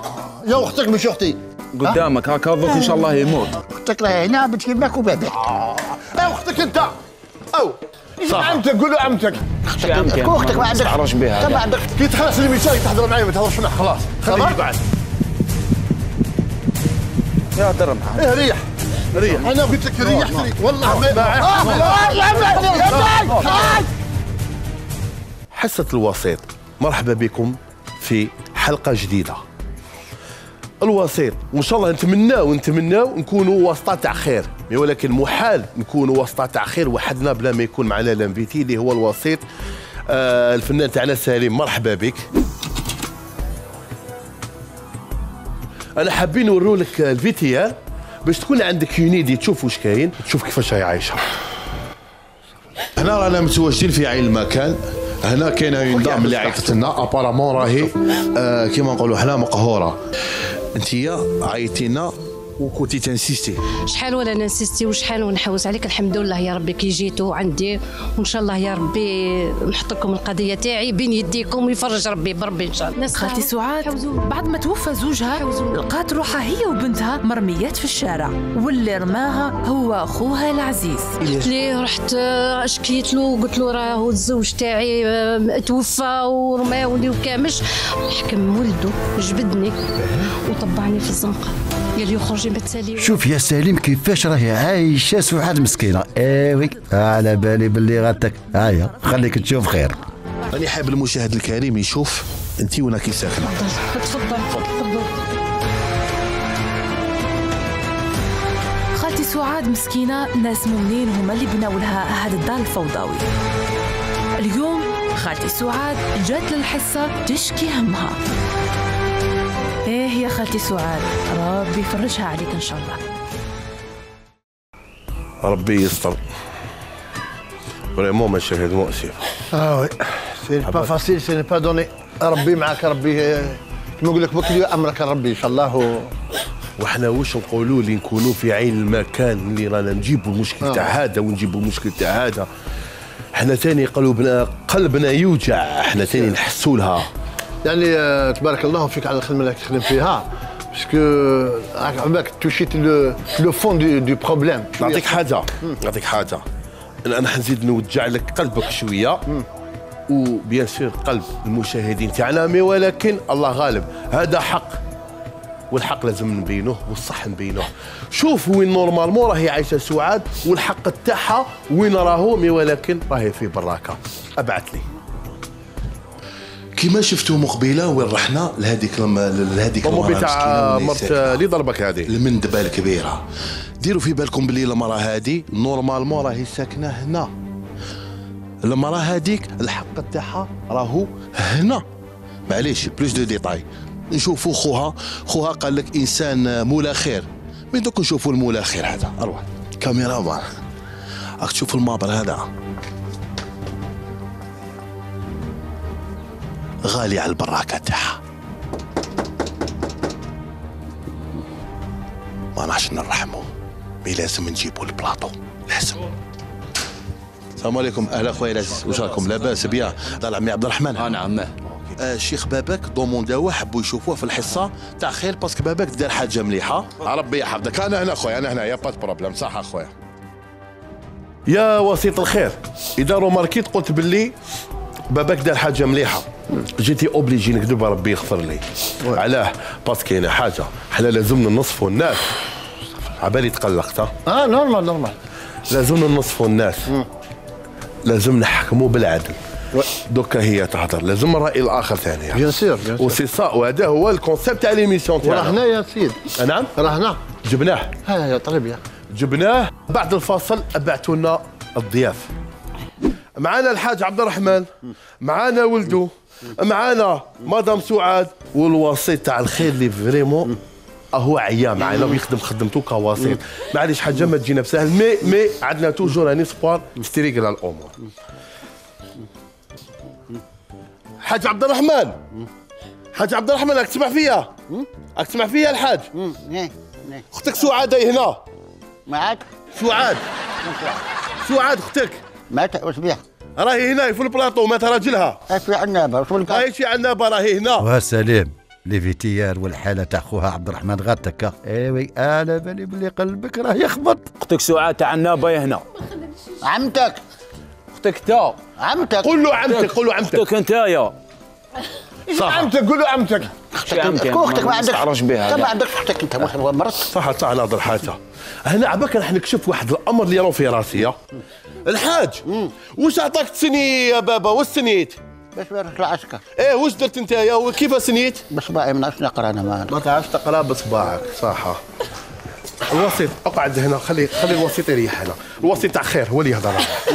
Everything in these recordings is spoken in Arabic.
يا اختك مش اختي قدامك هاك هذوك ان شاء الله يموت. اختك راهي هنا بتجيبك وبابك. يا اختك انت او صح عمتك قول له عمتك. اختك ما عندك تعرش بها. ما عندك كي تخلص الميساي تهضر معايا ما تهضرش معاه خلاص. خليه يقعد. يا درم ايه ريح ريح. انا قلت لك ريحتني والله ما حصة الوسيط، مرحبا بكم في حلقة جديدة. الوسيط وان شاء الله نتمناو نكونوا وسطاء تاع خير، ولكن محال نكونوا وسطاء تاع خير وحدنا بلا ما يكون معنا لانفيتي اللي هو الوسيط. الفنان تاعنا سليم، مرحبا بك. انا حابين نورو لك الفيتيال باش تكون عندك يونيدي تشوف واش كاين، تشوف كيفاش راهي عايشه. هنا رانا متواجدين في عين المكان. هنا كاينه اون دام اللي عيطت لنا ابارامون راهي كيما نقولوا حنا مقهوره. انتيا عيطتي لنا وكنتي تنسيستي. شحال ولا ننسيستي وشحال ونحوس عليك. الحمد لله يا ربي كي جيتوا عندي، وان شاء الله يا ربي نحط لكم القضيه تاعي بين يديكم ويفرج ربي بربي ان شاء الله. خالتي سعاد بعد ما توفى زوجها لقات روحها هي وبنتها مرميات في الشارع، واللي رماها هو اخوها العزيز. قلت ليه رحت شكيت له قلت له راهو الزوج تاعي توفى ورماوني وكامش. حكم ولده جبدني وطبعني في الزنقه قال لي يخرج بتسالي. شوف يا سليم كيفاش راهي عايشه سعاد مسكينه. ايوي على بالي باللي غاتك. هيا خليك تشوف خير. راني حاب المشاهد الكريم يشوف انت وين كي ساكنه. تفضل. خالتي سعاد مسكينه ناس مؤمنين هما اللي بناو لها هذا الدار الفوضوي. اليوم خالتي سعاد جات للحصه تشكي همها. ايه يا خالتي سعاد ربي يفرجها عليك ان شاء الله. ربي يستر. فريمون مشاهد مؤسف. وي سي با فاسيل سي با دوني. ربي معاك ربي كما نقول لك بكري امرك ربي ان شاء الله. وحنا واش نقولوا اللي نكونوا في عين المكان اللي رانا نجيبوا المشكل تاع هذا ونجيبوا المشكل تاع هذا. حنا ثاني قلبنا يوجع، حنا ثاني نحسوا لها. يعني تبارك الله فيك على الخدمه اللي تخدم فيها، باسكو عمرك توشيت لو فون دو بروبليم. نعطيك حاجه انا حنزيد نوجع لك قلبك شويه، وبيان سور قلب المشاهدين تاعنا، مي ولكن الله غالب، هذا حق والحق لازم نبينوه والصح نبينوه. شوف وين نورمالمون راهي عايشه سعاد والحق تاعها وين راهو، مي ولكن راهي في براكه. ابعث لي كيما شفتوا مقبله وين رحنا لهذيك المراه تاع مرت اللي ضربك هذه المندبه الكبيره. ديروا في بالكم باللي المراه هذه نورمالمون راهي ساكنه هنا. المراه هذيك الحق تاعها راهو هنا. معليش بلوس دو ديتاي نشوفوا خوها قال لك انسان مولا خير. من دوك نشوفوا المولا خير هذا. اروح كاميرا مان راك تشوف المابر هذا غالي على البراكه تاعها. ما نعرفش نرحمو، مي لازم نجيبو البلاطو لازم. السلام عليكم. اهلا خويا العزيز، واش راكم لاباس بيان؟ دار عمي عبد الرحمن. نعم. الشيخ باباك دومونداوه حبوا يشوفوه في الحصه تاع خير باسكو باباك دار حاجه مليحه. ربي يحفظك. انا هنا خويا، انا هنا يا با بروبليم. صح اخويا. يا وسيط الخير، اذا روماركيت قلت باللي باباك دار حاجه مليحه، جيتي اوبليجي نكذب ربي يغفر لي. علاه؟ باسكو كاينه حاجه حنا لازمنا نصفوا الناس. عبالي تقلقت. نورمال لازمنا نصفوا الناس، لازم نحكموا بالعدل. دوكا هي تهضر، لازم الراي الاخر ثاني. بيان سور وسي صا، وهذا هو الكونسيبت تاع ليميسيون تاعنا. وراه هنا يا سيد. نعم راه هنا جبناه. ها طيب يا جبناه. بعد الفاصل ابعتوا لنا الضياف. معانا الحاج عبد الرحمن، معانا ولده، معانا مدام سعاد، والوسيط تاع الخير اللي فريمون هو عيا معنا ويخدم خدمته كوسيط. معليش حاجه ما تجينا بسهل، مي عندنا توجور ان اسبوار ستريغل الامور. حاج عبد الرحمن، حاج عبد الرحمن راك تسمع فيا؟ راك تسمع فيا الحاج؟ اختك سعاد هنا معاك. سعاد اختك معاك واش بيها؟ راهي هنا في البلاطو مات راجلها. في عنابه. راهي شي عنابه راهي هنا. وسليم لي فيتيار والحاله تاع خوها عبد الرحمن غاتك. ايوي على بالي بلي قلبك راه يخبط. اختك سعاد تاع النابه هنا. عمتك اختك تا. عمتك قول له عمتك، قول له عمتك. اختك انتايا. صح عمتك، قول له عمتك. اختك ما عندكش، تعرج بها. ما عندكش اختك انت مرت. صح ناظر حاجه. هنا عباك راح نكشف واحد الامر اللي راه في راسي. الحاج واش عطاك تسني يا بابا؟ واش سنيت؟ باش نروح العسكر. ايه واش درت انت وكيف سنيت؟ بصباعي ما نعرفش نقرا انا ما تعرفش تقرا بصباعك. صح. الوسيط اقعد هنا، خلي الوسيط يريح هنا. الوسيط تاع خير هو اللي يهضر.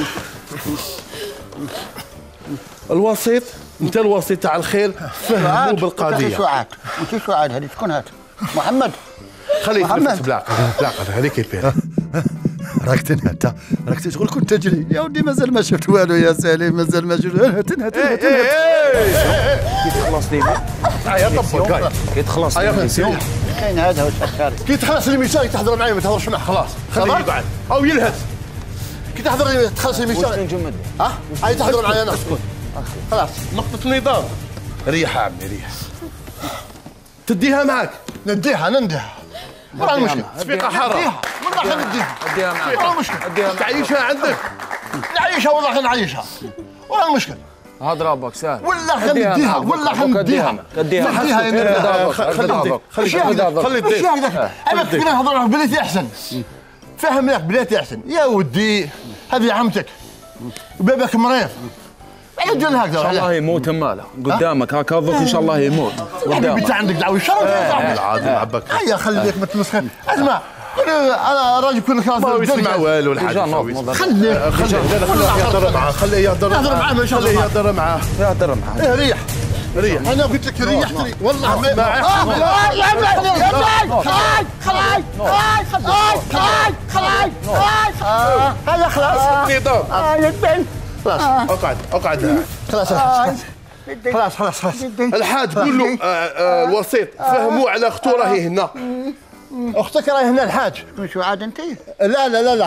الوسيط انت الوسيط تاع الخير، فهموا بالقضيه. سعاد انت سعاد هذه شكون هذا؟ محمد. خليه يتنفس بالعقل هذيك يبان. راك تنهت، راك تشغل كنت تجري يا ودي. مازال ما شفت والو يا سليم، مازال ما شفت. تنهت كي تخلص لي كي تخلص لي كاين هذا والسكري. كي تخلص الميسان تحضر معايا، ما تهضرش معاه خلاص. خليه يقعد او يلهث. كي تحضر تخلص الميسان. نجمد. هاي تحضر معايا انا. خلاص نقطة النظام. ريح يا عمي ريح. تديها معك. نديها. ولا المشكل. سفيقة حارة. والله نديها. اديها معك. ولا المشكل. تعيشها عندك. نعيشها والله نعيشها. ولا المشكل. هذا ربك سهل. والله نديها والله نديها. نديها. خلي الضيف. انا كنا نهضر بلاتي احسن. فهم لك بلاتي احسن يا ودي. هذه عمتك باباك مريض. عجل هكذا. ان شاء الله يموت ماله قدامك هكا ضوك. ان شاء الله يموت قدامك. انت عندك دعوه الشرف. العادي عباك. هيا خليك ما تمسخر. اسمع انا راجل كنا خلاص ما يسمع والو الحاج. خليه يهضر معاه. خليه يهضر معاه. خليه يهضر معاه. يهضر معاه. ريح. انا قلت لك ريحت والله هذا خلاص. نظام. اقعد. خلاص. الحاج قول له الوسيط فهموا على اخته راهي هنا. اختك راهي هنا الحاج. سعاد انت؟ لا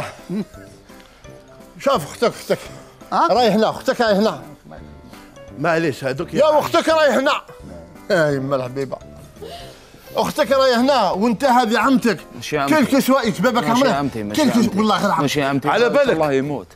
شوف اختك راهي هنا. اختك راهي هنا. معليش هذوك يا اختك راهي هنا. يا يما الحبيبه اختك راهي هنا. وانت هذه عمتك. كلك سواء بابك عمرك. والله غير ماشي عمتي. على بالك الله يموت.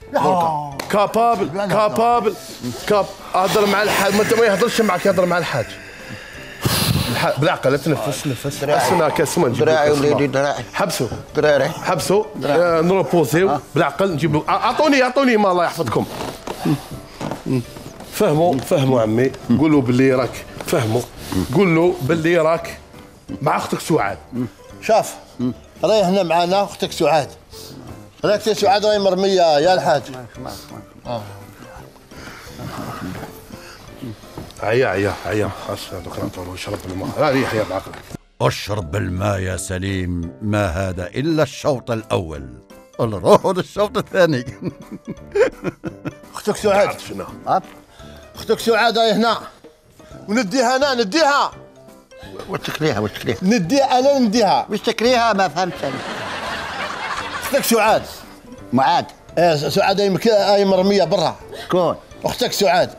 كابابل اهضر مع الحاج. ما يهضرش معك، يهضر مع الحاج. بالعقل تنفس. اسمع كاسمه نجيب دراعي وليدي دراعي. حبسوا نروبوزيو بالعقل. نجيب اعطوني ما الله يحفظكم. فهموا عمي. قولوا باللي راك فهموا. قول له باللي راك مع اختك سعاد. شاف راهي هنا معانا اختك سعاد. راك سعاد راهي مرميه يا الحاج. عيا خلاص هذوك نعطولو يشرب الماء. ريح يا بعقلك. اشرب الماء يا سليم، ما هذا الا الشوط الاول. نروح للشوط الثاني. اختك سعاد. اختك سعاد راهي هنا. ونديها انا نديها. واش تكريها؟ نديها. واش تكريها؟ ما فهمتش انا. اختك سعاد. معاد. سعاد هاي مرميه برا. شكون؟ اختك سعاد.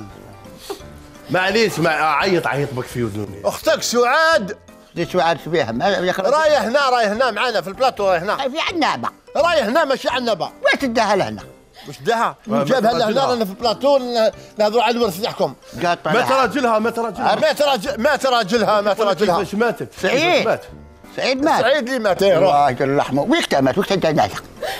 معليش عيط بك في ودنوني. اختك سعاد. سعاد شبيها راهي هنا معانا في البلاطو. راهي هنا في عنابه. راهي هنا ماشي عنابه. واش تداها لهنا؟ واش داها؟ جابها لهنا. رانا في البلاطو نهضروا على الورث تاعكم. ما تراجلها. كيفاش ماتت؟ سعيد مات. سعيد اللي مات. روح اللحمه. ويك مات؟ ويك تنتهي؟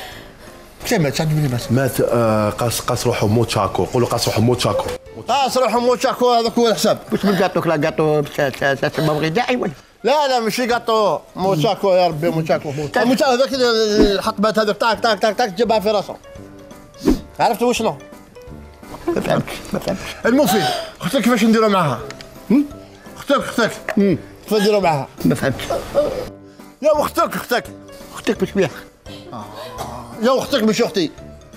مات قاس روحه موتشاكو. قولوا قاس روحه موتشاكو. قاس روحه موتشاكو. هذاك هو الحساب. واش من قاطوك؟ لا قاطو سبب غذائي ولا؟ لا ماشي قاطو. موتشاكو يا ربي. موتشاكو هذاك الحطبات هذاك تاك جابها في راسه. عرفت وشنو؟ ما فهمتش. المفيد اختك كيفاش نديروا معاها؟ اختك كيفاش نديروا معاها؟ ما فهمتش. يا اختك باش بيها؟ يا اختك مش اختي.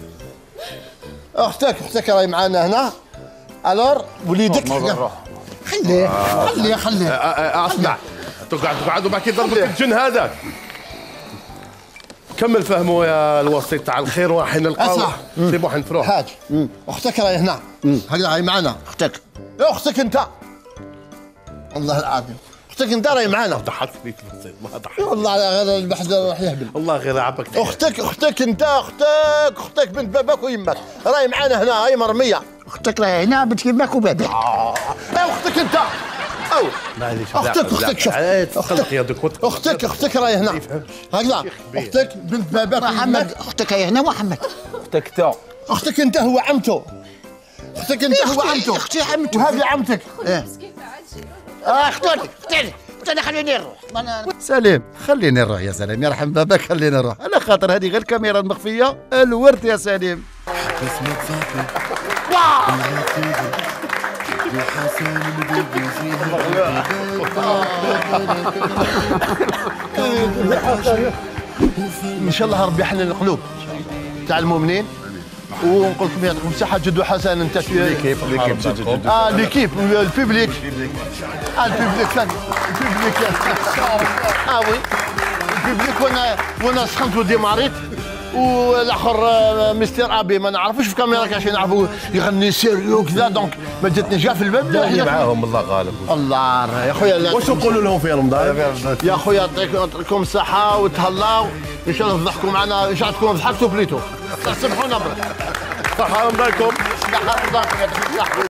اختك راهي معانا هنا. الور وليدك خليه اسمع. تقعدوا بعد يضربك الجن هذاك. كمل فهموا يا الوسيط تاع الخير. وراح نلقاو سيبو حنفروح. حاج اختك راهي هنا. هكذا راهي معانا. اختك يا اختك انت. والله العظيم اختك انت راهي معانا. ضحكت بيك ما ضحكت والله غير البحث راح يهبل. الله غير عبك. اختك انت اختك بنت باباك ويماك راهي معانا هنا، هاي مرميه. اختك راهي هنا بنت يماك وباباك. اختك انت او معليش اختك شوف اختك راهي هنا هكذا. اختك بنت باباك محمد اختك راهي هنا محمد. اختك تا. اختك انت هو عمته. اختك انت هو عمته. اختي عمته. وهذه عمتك. اختي انا خليني نروح. سليم خليني نروح يا سليم، يرحم باباك خليني نروح، على خاطر هذه غير الكاميرا المخفيه الورث يا سليم. ان شاء الله ربي يحنن القلوب تاع المؤمنين، ونقول لكم يعطيكم الصحة جد حسن. انت في ليكيب ليكيب البيبليك البيبليك وي البيبليك. وانا سخنت وديماريت، والاخر مستر ابي ما نعرفوش في كاميرا عشان نعرفوا يغني سيريو كذا، دونك ما جاتنيش كاع في الباب. اللي معاهم الله غالب. الله يا خويا واش نقولوا لهم في رمضان؟ يا خويا يعطيكم الصحة وتهلاو ان شاء الله تضحكوا معنا، ان شاء الله تكونوا ضحكتوا بليتو. سامحونا برك. صحة رمضانكم.